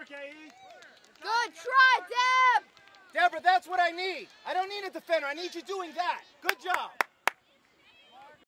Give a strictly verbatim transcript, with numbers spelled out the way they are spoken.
work, A E. Good try, Deb! Deborah, that's what I need. I don't need a defender. I need you doing that. Good job.